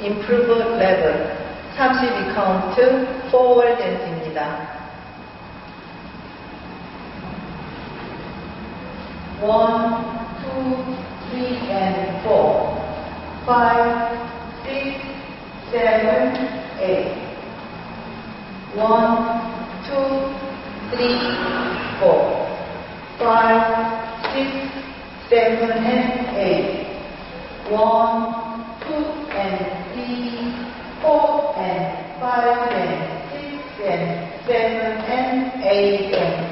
improve level 32카운트 forward dance입니다. 1, 2, 3 and 4 5, 6, 7, 8 1, 2, 3, 4 5, 6, 7 and 8 1, 2 and 3, 4 and 5 and 6 and 7 and 8 and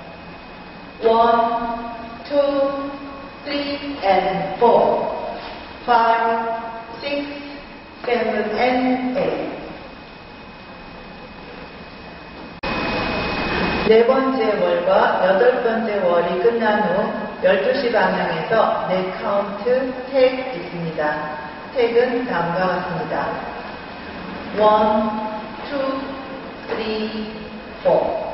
1, 2, 3 and 4 5, 6, 7 and 8 네 번째 월과 여덟 번째 월이 끝난 후 12시 방향에서 네 카운트 택 있습니다. 택은 다음과 같습니다. 1, 2, 3, 4